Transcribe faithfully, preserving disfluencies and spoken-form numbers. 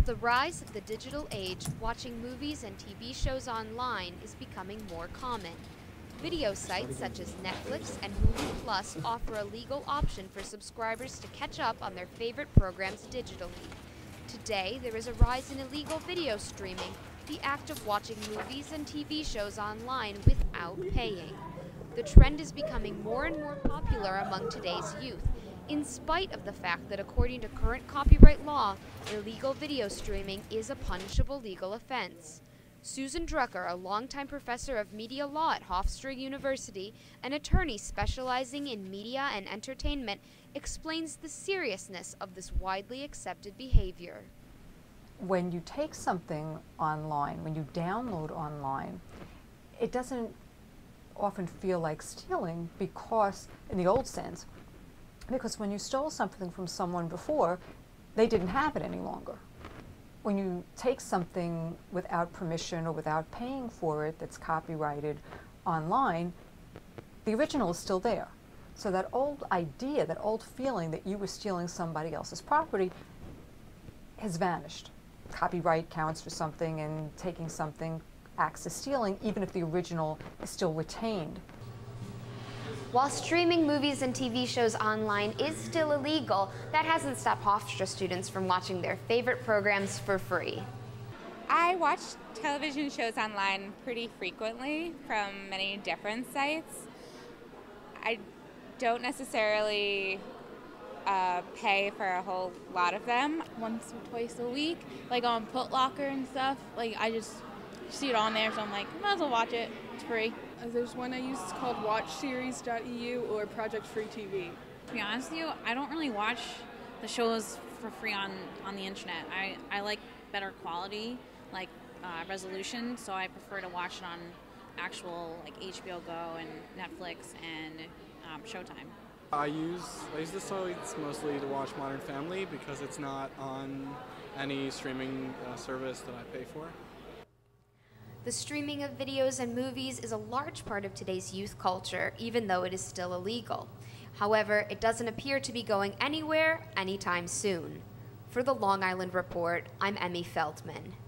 With the rise of the digital age, watching movies and T V shows online is becoming more common. Video sites such as Netflix and Hulu Plus offer a legal option for subscribers to catch up on their favorite programs digitally. Today, there is a rise in illegal video streaming, the act of watching movies and T V shows online without paying. The trend is becoming more and more popular among today's youth, in spite of the fact that according to current copyright law, illegal video streaming is a punishable legal offense. Susan Drucker, a longtime professor of media law at Hofstra University, an attorney specializing in media and entertainment, explains the seriousness of this widely accepted behavior. When you take something online, when you download online, it doesn't often feel like stealing because, in the old sense, because when you stole something from someone before, they didn't have it any longer. When you take something without permission or without paying for it that's copyrighted online, the original is still there. So that old idea, that old feeling that you were stealing somebody else's property has vanished. Copyright counts for something, and taking something acts as stealing, even if the original is still retained. While streaming movies and T V shows online is still illegal, that hasn't stopped Hofstra students from watching their favorite programs for free. I watch television shows online pretty frequently from many different sites. I don't necessarily uh, pay for a whole lot of them. Once or twice a week, like on Putlocker and stuff. Like I just see it on there, so I'm like, might as well watch it. It's free. Uh, there's one I use called watch series dot E U or Project Free T V. To be honest with you, I don't really watch the shows for free on, on the internet. I, I like better quality, like uh, resolution, so I prefer to watch it on actual like H B O Go and Netflix and um, Showtime. I use I use the sites mostly to watch Modern Family because it's not on any streaming uh, service that I pay for. The streaming of videos and movies is a large part of today's youth culture, even though it is still illegal. However, it doesn't appear to be going anywhere anytime soon. For the Long Island Report, I'm Emmy Feldman.